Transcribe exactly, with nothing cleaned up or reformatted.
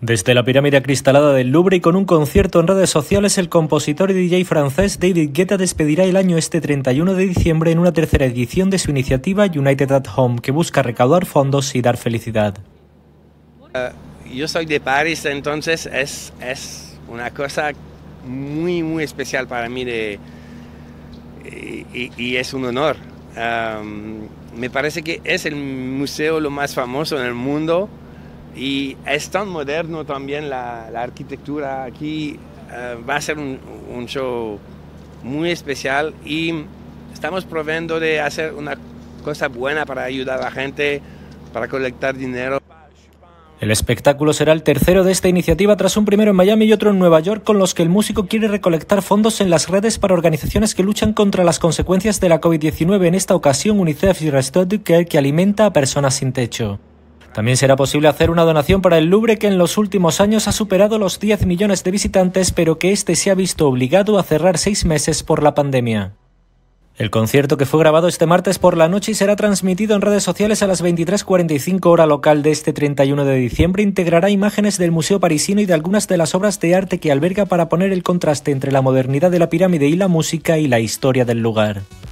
Desde la pirámide acristalada del Louvre y con un concierto en redes sociales, el compositor y D J francés David Guetta despedirá el año este treinta y uno de diciembre en una tercera edición de su iniciativa United at Home, que busca recaudar fondos y dar felicidad. Uh, yo soy de París, entonces es, es una cosa muy, muy especial para mí de, y, y es un honor. Um, me parece que es el museo lo más famoso en el mundo. Y es tan moderno también la, la arquitectura aquí. Uh, va a ser un, un show muy especial y estamos probando de hacer una cosa buena para ayudar a la gente, para colectar dinero. El espectáculo será el tercero de esta iniciativa tras un primero en Miami y otro en Nueva York, con los que el músico quiere recolectar fondos en las redes para organizaciones que luchan contra las consecuencias de la COVID diecinueve, en esta ocasión UNICEF y Restos du Cœur, que alimenta a personas sin techo. También será posible hacer una donación para el Louvre, que en los últimos años ha superado los diez millones de visitantes, pero que este se ha visto obligado a cerrar seis meses por la pandemia. El concierto, que fue grabado este martes por la noche y será transmitido en redes sociales a las veintitrés cuarenta y cinco hora local de este treinta y uno de diciembre, integrará imágenes del Museo Parisino y de algunas de las obras de arte que alberga, para poner el contraste entre la modernidad de la pirámide y la música y la historia del lugar.